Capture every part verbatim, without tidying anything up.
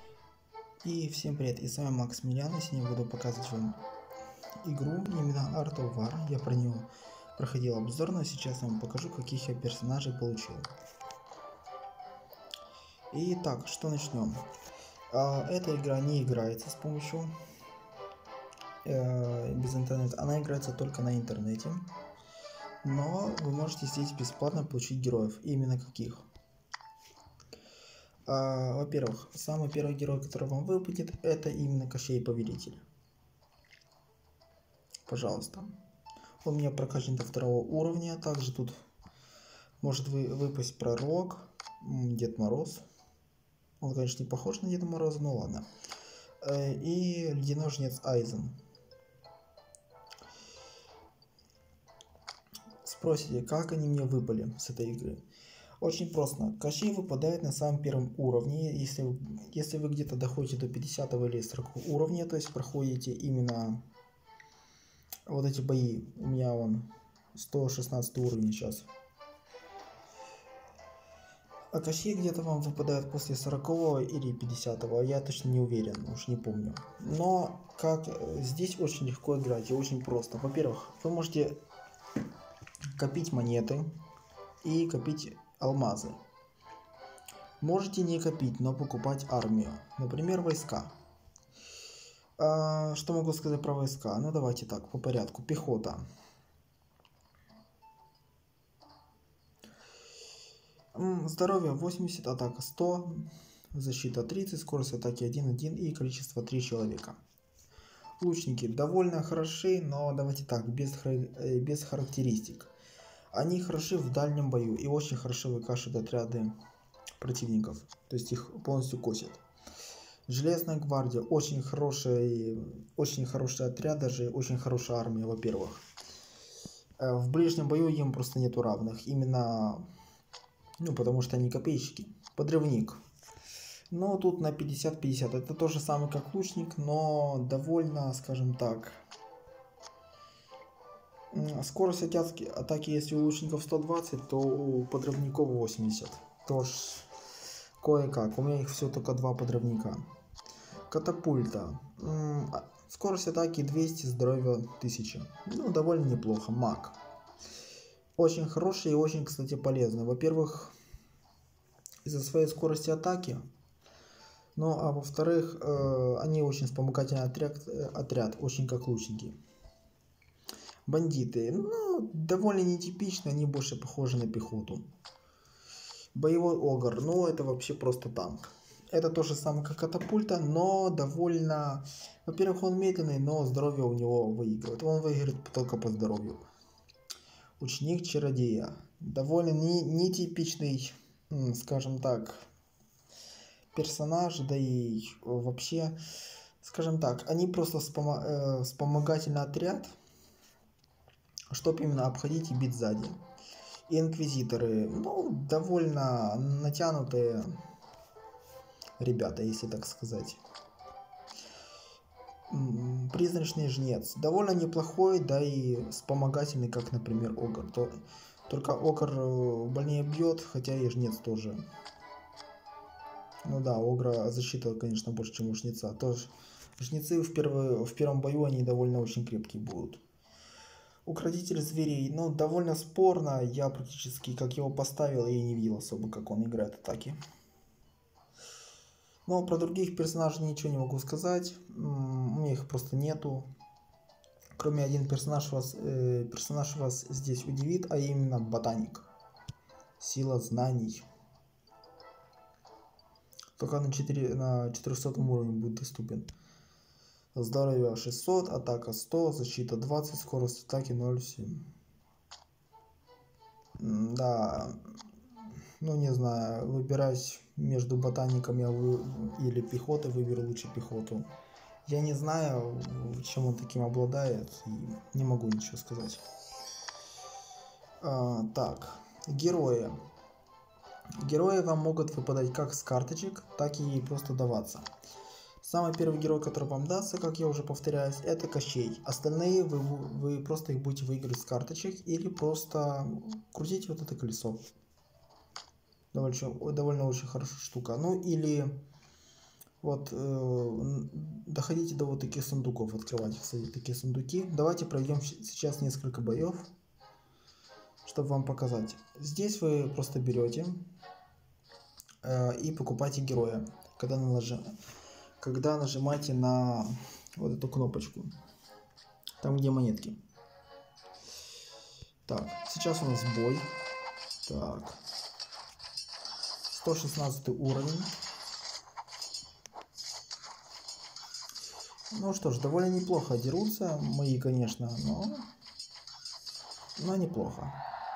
И всем привет, и с вами Макс Милян, и сегодня буду показывать вам игру, именно Art of War. Я про нее проходил обзор, но сейчас я вам покажу, каких я персонажей получил. Итак, что начнем. А, эта игра не играется с помощью э, без интернета, она играется только на интернете. Но вы можете здесь бесплатно получить героев. Именно каких? А, во-первых, самый первый герой, который вам выпадет, это именно Кощей Повелитель. Пожалуйста. Он у меня прокачан до второго уровня. Также тут может вы, выпасть Пророк, Дед Мороз. Он, конечно, не похож на Деда Мороза, но ладно. И Ледяной Жнец Айзен. Спросите, как они мне выпали с этой игры? Очень просто. Кощей выпадает на самом первом уровне. Если, если вы где-то доходите до пятидесятого или сорокового уровня, то есть проходите именно вот эти бои. У меня он сто шестнадцатый уровень сейчас. А Кощей где-то вам выпадает после сорокового или пятидесятого, я точно не уверен, уж не помню. Но как здесь очень легко играть и очень просто. Во-первых, вы можете копить монеты и копить алмазы. Можете не копить, но покупать армию. Например, войска. А, что могу сказать про войска? Ну давайте так, по порядку. Пехота. Здоровье восемьдесят, атака сто, защита тридцать, скорость атаки один один и количество три человека. Лучники довольно хороши, но давайте так, без, без характеристик. Они хороши в дальнем бою и очень хорошо выкашивают отряды противников, то есть их полностью косят. Железная гвардия очень хороший, очень хороший отряд, даже очень хорошая армия, во-первых. В ближнем бою им просто нету равных, именно... Ну, потому что они копейщики. Подрывник. Но тут на пятьдесят пятьдесят. Это то же самое, как лучник, но довольно, скажем так. Скорость атаки, атаки если у лучников сто двадцать, то у подрывников восемьдесят. Тоже кое-как. У меня их все только два подрывника. Катапульта. Скорость атаки двести, здоровье тысяча. Ну, довольно неплохо. Маг. Очень хороший и очень, кстати, полезный. Во-первых, из-за своей скорости атаки. Ну, а во-вторых, э, они очень вспомогательный отряд, отряд, очень как лучники. Бандиты. Ну, довольно нетипично, они больше похожи на пехоту. Боевой огр. Ну, это вообще просто танк. Это то же самое, как катапульта, но довольно... Во-первых, он медленный, но здоровье у него выигрывает. Он выигрывает только по здоровью. Ученик чародея. Довольно нетипичный, скажем так, персонаж, да и вообще, скажем так, они просто вспомо э, вспомогательный отряд, чтобы именно обходить и бить сзади. И инквизиторы, ну, довольно натянутые ребята, если так сказать. Призрачный жнец. Довольно неплохой, да и вспомогательный, как, например, огр. То, только огр больнее бьет, хотя и жнец тоже. Ну да, огра защита, конечно, больше, чем у жнеца. Тоже жнецы в, первый, в первом бою, они довольно очень крепкие будут. Укротитель зверей. Ну, довольно спорно. Я практически, как его поставил, и не видел особо, как он играет атаки. Но про других персонажей ничего не могу сказать. У меня их просто нету. Кроме один персонаж вас, э, персонаж вас здесь удивит, а именно ботаник. Сила знаний. Только на, четыре, на четырехсотом уровне будет доступен. Здоровье шестьсот, атака сто, защита двадцать, скорость атаки ноль целых семь. Да, ну не знаю, выбирать между ботаником я вы... или пехотой, выберу лучше пехоту. Я не знаю, чем он таким обладает, и не могу ничего сказать. А, так, герои. Герои вам могут выпадать как с карточек, так и просто даваться. Самый первый герой, который вам дастся, как я уже повторяюсь, это Кощей. Остальные вы, вы просто их будете выиграть с карточек или просто крутите вот это колесо. Довольно, довольно очень хорошая штука. Ну или Вот, э, доходите до вот таких сундуков, открывайте, кстати, такие сундуки. Давайте пройдем сейчас несколько боев, чтобы вам показать. Здесь вы просто берете э, и покупаете героя, когда, нажим... когда нажимаете на вот эту кнопочку, там где монетки. Так, сейчас у нас бой. Так, сто шестнадцатый уровень. Ну что ж, довольно неплохо дерутся мои, конечно, но, но неплохо.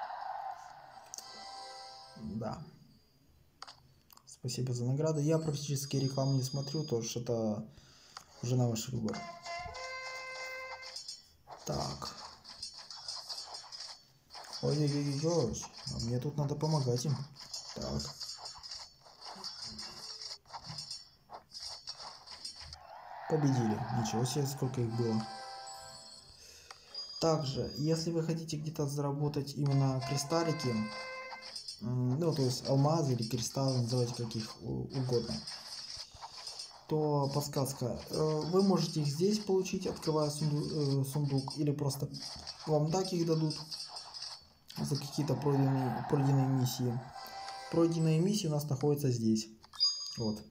Да. Спасибо за награды. Я практически рекламу не смотрю, тоже это уже на ваш выбор. Так. Ой-ой-ой-ой, а мне тут надо помогать им. Так. Победили. Ничего себе, сколько их было. Также, если вы хотите где-то заработать именно кристаллики, ну, то есть алмазы или кристаллы, называйте каких угодно, то подсказка. Вы можете их здесь получить, открывая сундук, сундук, или просто вам так их дадут за какие-то пройденные, пройденные миссии. Пройденные миссии у нас находятся здесь. Вот.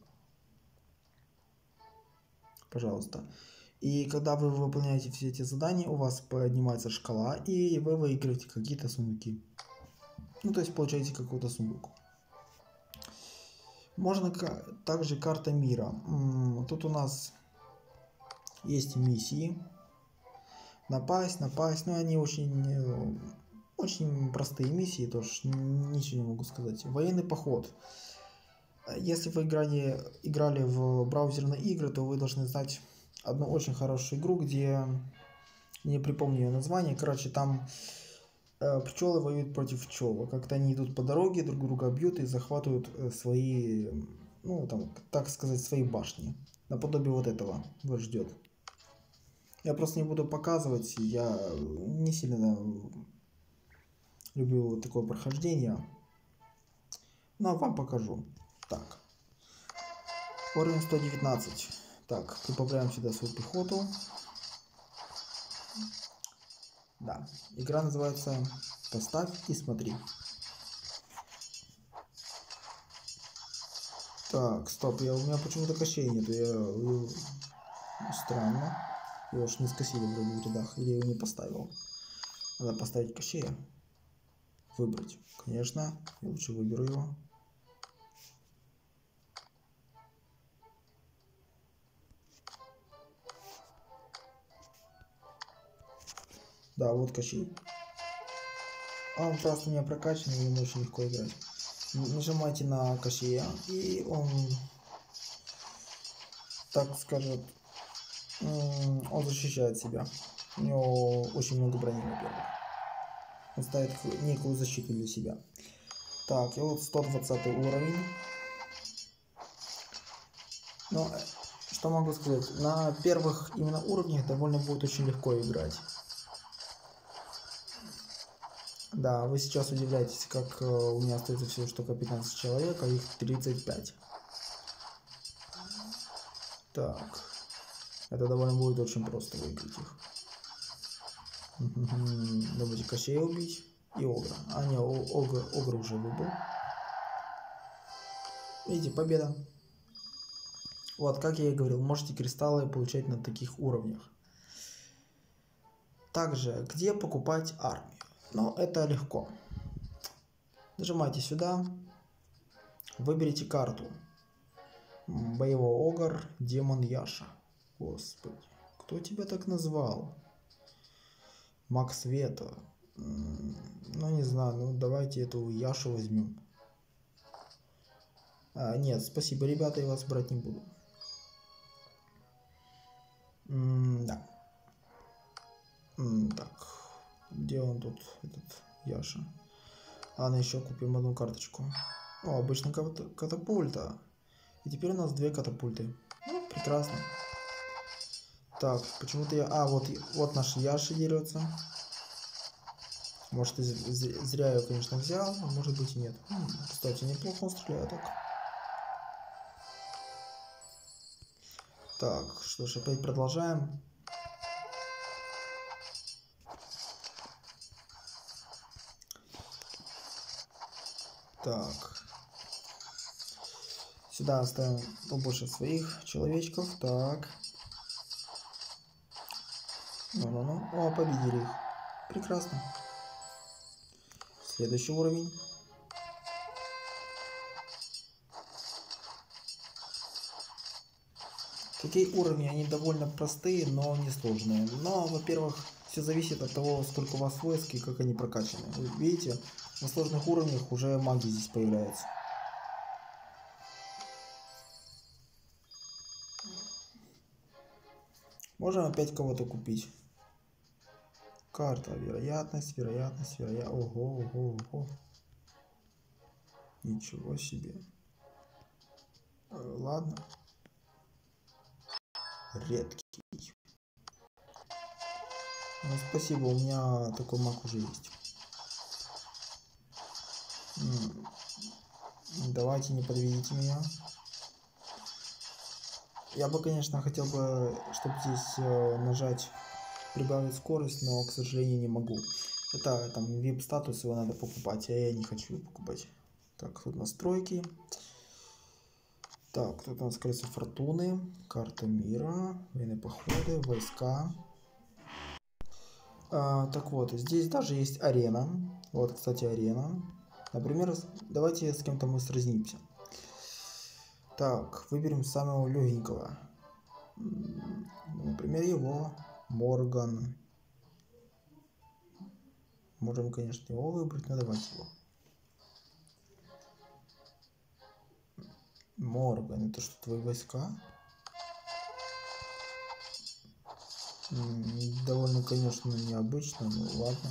Пожалуйста. И когда вы выполняете все эти задания, у вас поднимается шкала, и вы выиграете какие-то сундуки. Ну, то есть получаете какой-то сундук. Можно также карта мира. Тут у нас есть миссии. Напасть, напасть. Но они очень, очень простые миссии, тоже ничего не могу сказать. Военный поход. Если вы играли, играли в браузерные игры, то вы должны знать одну очень хорошую игру, где, не припомню ее название, короче, там э, пчелы воюют против пчел. Как-то они идут по дороге, друг друга бьют и захватывают э, свои, ну, там, так сказать, свои башни. Наподобие вот этого вас ждет. Я просто не буду показывать, я не сильно люблю вот такое прохождение, но вам покажу. Так, уровень сто девятнадцать. Так, прибавляем сюда свою пехоту. Да, игра называется «Поставь и смотри». Так, стоп, я, у меня почему-то кощей нету, я, я... странно. Его уж не скосили вроде в рядах, или я его не поставил. Надо поставить кощея. Выбрать. Конечно, я лучше выберу его. Да, вот Кощей. А он просто у меня прокачанный, ему очень легко играть. Нажимайте на Кощея, и он, так скажет, он защищает себя. У него очень много брони, во-первых. Он ставит некую защиту для себя. Так, и вот сто двадцатый уровень. Но что могу сказать? На первых именно уровнях довольно будет очень легко играть. Да, вы сейчас удивляетесь, как у меня остается всего что только пятнадцать человек, а их тридцать пять. Так. Это довольно будет очень просто выиграть их. Давайте Кощея убить и Огра. А, не, Огр, Огр уже выбыл. Видите, победа. Вот, как я и говорил, можете кристаллы получать на таких уровнях. Также, где покупать армию? Ну, это легко. Нажимайте сюда. Выберите карту. Боевой Огр, демон Яша. Господи, кто тебя так назвал? Маг Света. Ну, не знаю, ну давайте эту Яшу возьмем. А, нет, спасибо, ребята, я вас брать не буду. М да. М так, где он тут, этот Яша? А, ну еще купим одну карточку. О, обычная катапульта. И теперь у нас две катапульты. Ну, прекрасно. Так, почему-то я... А, вот, вот наш Яша дерется. Может, зря я, конечно, взял, а может быть и нет. Кстати, неплохо он стреляет так. Так, что ж, опять продолжаем. Так. Сюда оставим побольше своих человечков. Так. Ну-ну-ну. О, победили их. Прекрасно. Следующий уровень. Такие уровни, они довольно простые, но не сложные. Но, во-первых, все зависит от того, сколько у вас войск и как они прокачаны. Вы видите, на сложных уровнях уже маги здесь появляются. Можем опять кого-то купить. Карта, вероятность, вероятность, вероятность. Ого, ого, ого. Ничего себе. Ладно. Редкий. Ну, спасибо, у меня такой маг уже есть. Давайте, не подведите меня. Я бы, конечно, хотел бы, чтобы здесь нажать прибавить скорость, но, к сожалению, не могу. Это там ви ай пи статус, его надо покупать, а я не хочу его покупать. Так, тут настройки. Так, тут у нас колесо фортуны, карта мира, военные походы, войска. А, так вот, здесь даже есть арена. Вот, кстати, арена. Например, давайте с кем-то мы сразнимся. Так, выберем самого легенького. Например, его. Морган. Можем, конечно, его выбрать, но давайте его. Морган, это что, твои войска? Довольно, конечно, необычно, но ладно.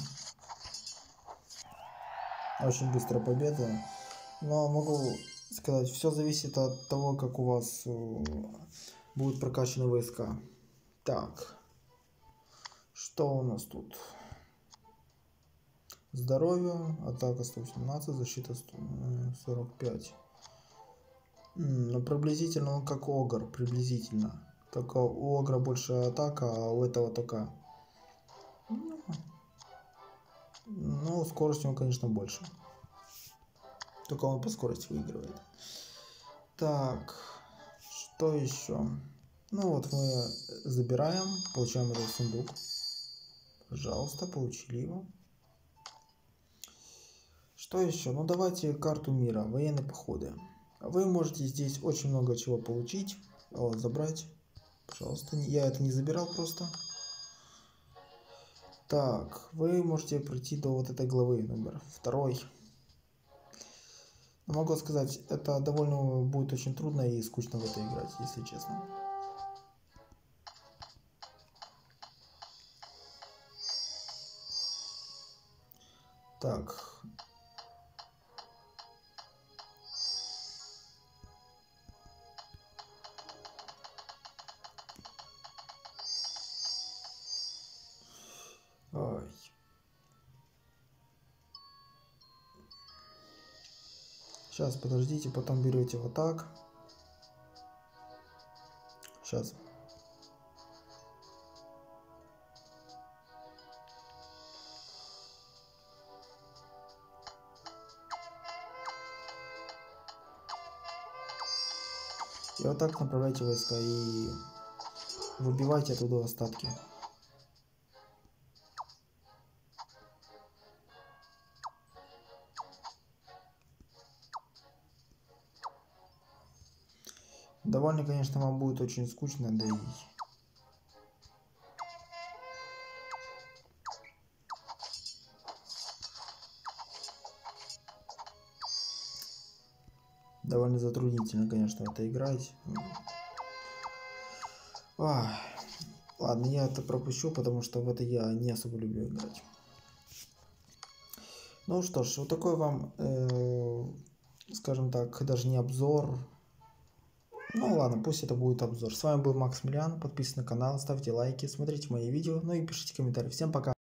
Очень быстрая победа. Но могу сказать, все зависит от того, как у вас будут прокачаны войска. Так. Что у нас тут? Здоровье, атака сто восемнадцать, защита сорок пять. Ну, приблизительно он как огр, приблизительно. Только у огра больше атака, а у этого такая. Ну, скорость у него, конечно, больше. Только он по скорости выигрывает. Так, что еще? Ну вот мы забираем, получаем этот сундук. Пожалуйста, получили его. Что еще? Ну давайте карту мира, военные походы. Вы можете здесь очень много чего получить. О, забрать. Пожалуйста, я это не забирал просто. Так, вы можете пройти до вот этой главы, номер второй. Могу сказать, это довольно будет очень трудно и скучно в это играть, если честно. Так. Ой. Сейчас, подождите, потом берете вот так. Сейчас. И вот так направляйте войска и выбивайте оттуда остатки. Довольно, конечно, вам будет очень скучно, да и... Довольно затруднительно, конечно, это играть. Ах. Ладно, я это пропущу, потому что в это я не особо люблю играть. Ну что ж, вот такой вам, э, скажем так, даже не обзор. Ну ладно, пусть это будет обзор. С вами был Максимилиан. Подписывайтесь на канал, ставьте лайки, смотрите мои видео, ну и пишите комментарии. Всем пока!